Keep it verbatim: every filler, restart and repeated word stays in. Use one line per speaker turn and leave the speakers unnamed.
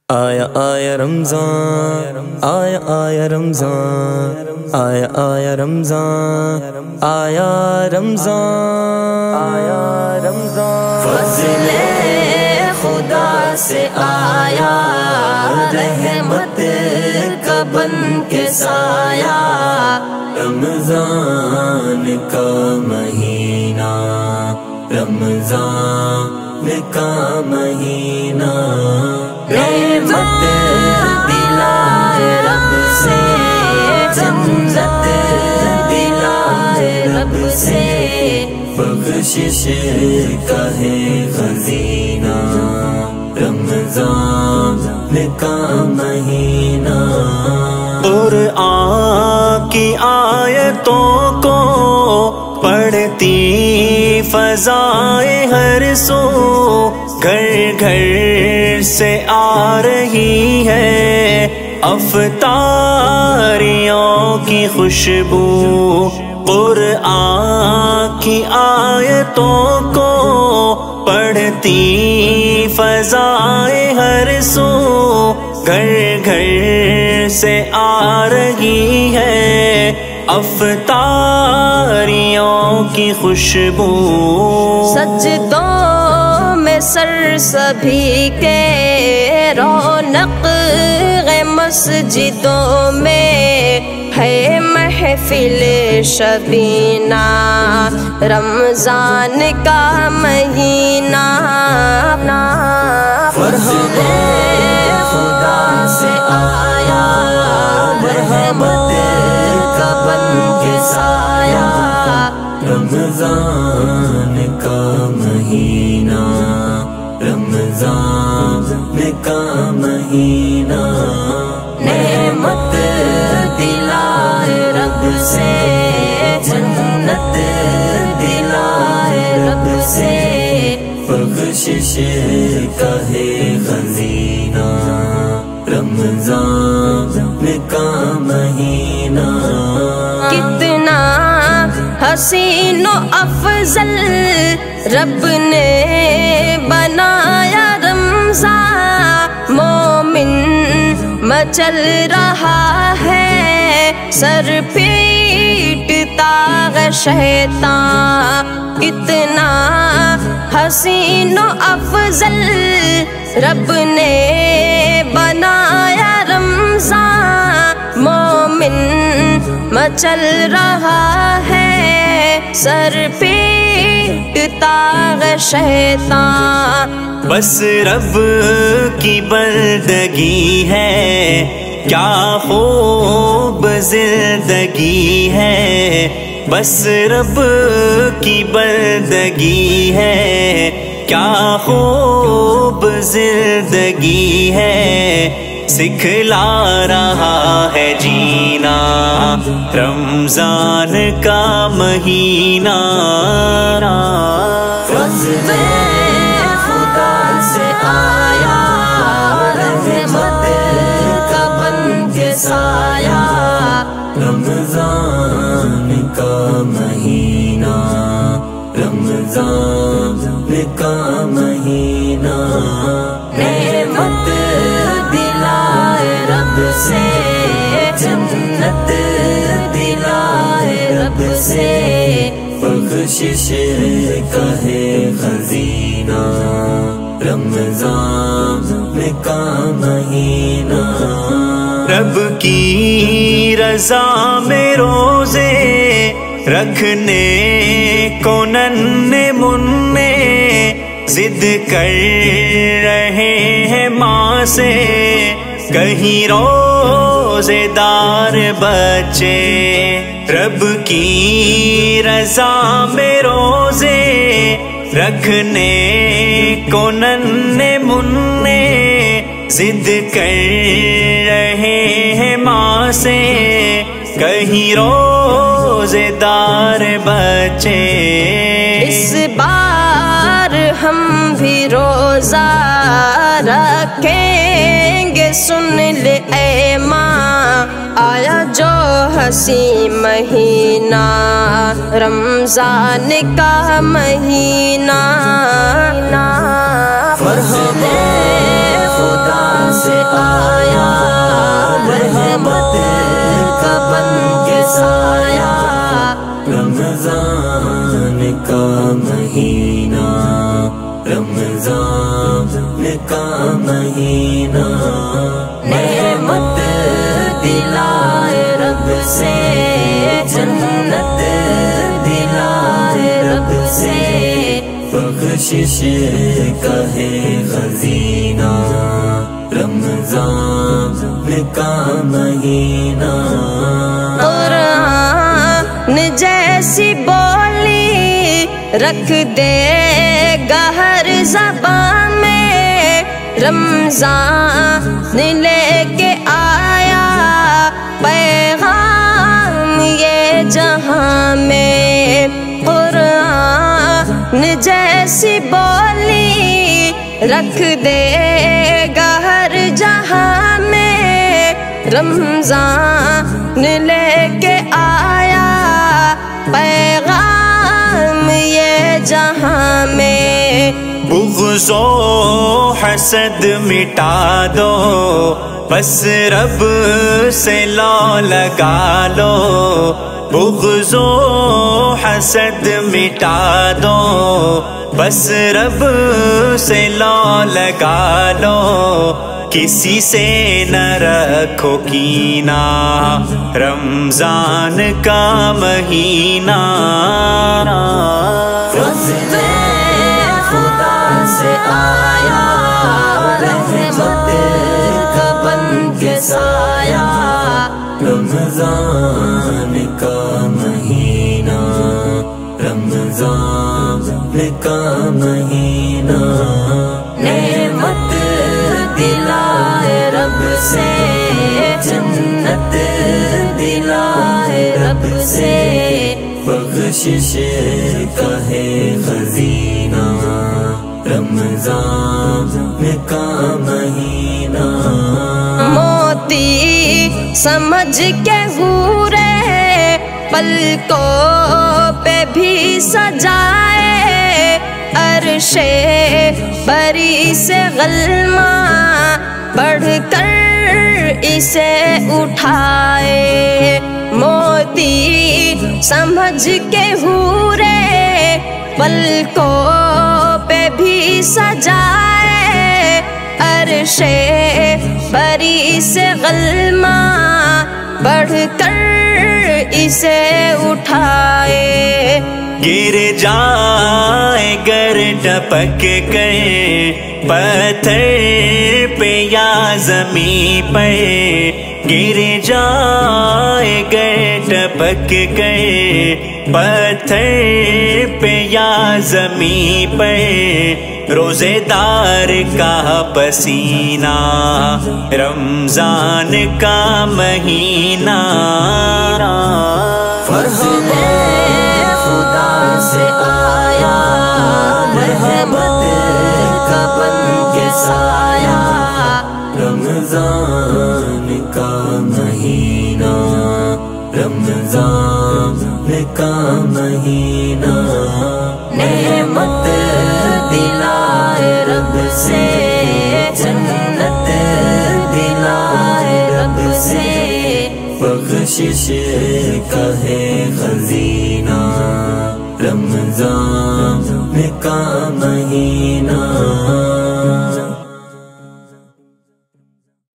آیا آیا رمضان، آیا آیا رمضان، آیا آیا رمضان، آیا رمضان، آیا رمضان، فضل خدا سے آیا، رحمت کا بن کے سایہ، رمضان کا مہینہ، رمضان کا مہینہ، رحمت دلائے رب سے، جنت دلائے رب سے، بخشش کا ہے خزینہ، رمضان کا مہینہ،
قرآن کی آیتوں کو پڑھتی فضائیں ہر سو، گھر گھر سے آ رہی ہے افطاریوں کی خوشبو، قرآن کی آیتوں کو پڑھتی فضائیں ہر سو، گھر گھر سے آ رہی ہے افطاریوں کی خوشبو،
سجدوں میں سر سبھی کے، رونق مسجدوں میں ہے محفل شبینہ، رمضان کا مہینہ،
فرحت خدا سے آیا، رحمت کا بن کے سایہ، رمضان کا مہینہ، رمضان کا مہینہ، نعمت دلائے رب سے، جنت دلائے رب سے، بخشش کا ہے خزینہ، رمضان کا مہینہ،
کتنا حسین و افضل رب نے بنایا رمضان، مومن مچل رہا ہے سر پیٹتا ہے شیطان، کتنا حسین و افضل رب نے بنایا رمضان، مومن مچل رہا ہے سر پیٹتا ہے شیطان،
بس رب کی بندگی ہے، کیا خوب زندگی ہے، بس رب کی بندگی ہے، کیا خوب زندگی ہے، سکھلا رہا ہے جینا رمضان کا مہینہ،
فضل خدا سے آیا، رحمت کا بن کے سایہ، رمضان کا مہینہ، رمضان کا مہینہ، نعمت دلائے رب سے، جنت دلائے رب سے، بخشش کا ہے خزینہ، رمضان کا مہینہ،
رب کی رضا میں روزے رکھنے کو ننھے مننے ضد کر رہے ہیں ماں سے، کہیں روزے دار بچے، رب کی رضا میں روزے رکھنے کو ننھے مننے ضد کر رہے ہیں ماں سے، کہیں روزے دار بچے،
اس بار ہم بھی روزہ رکھیں گے، سن لے اے ماں، آیا جو ہنسی مہینہ، رمضان کا مہینہ،
فرحت خدا سے مہینہ رمضان کا مہینہ نعمت دلائے رب سے جنت دلائے رب سے بخشش کا ہے خزینہ رمضان کا مہینہ
قرآن جیسی بولی رکھ دے گا ہر زبان میں رمضان لے کے آیا پیغام یہ جہاں میں قرآن جیسی بولی رکھ دے گا ہر جہاں میں رمضان لے کے آیا پیغام یہ جہاں میں
بغض و حسد مٹا دو بس رب سے لو لگا لو بغض و حسد مٹا دو بس رب سے لو لگا لو کسی سے نہ رکھو کینہ رمضان کا مہینہ
فضل خدا سے آیا رحمت کا بن کے سایہ رمضان کا مہینہ رمضان کا مہینہ نعمت دلائے رب سے جنت دلائے رب سے بخشش کا ہے خزینہ رمضان کا مہینہ
موتی سمجھ کے حورے پلکوں پہ بھی سجائے عرش بری سے غلمہ بڑھ کر اسے اٹھائے موتی سمجھ کے حورے پلکوں پہ بھی سجائے عرش بری سے غلمہ بڑھ کر اسے اٹھائے
گر جائے گر ٹپک گئے پتھر پہ یا زمین پہ گر جائے گر ٹپک گئے پتھر پہ یا زمین پہ روزے دار کا پسینہ رمضان کا مہینہ
فضل خدا سے آیا رحمت کا بن کے سایہ رمضان کا مہینہ رمضان کا مہینہ نعمت دلائے رب سے جنت دلائے رب سے بخشش کا ہے خزینہ رمضان کا مہینہ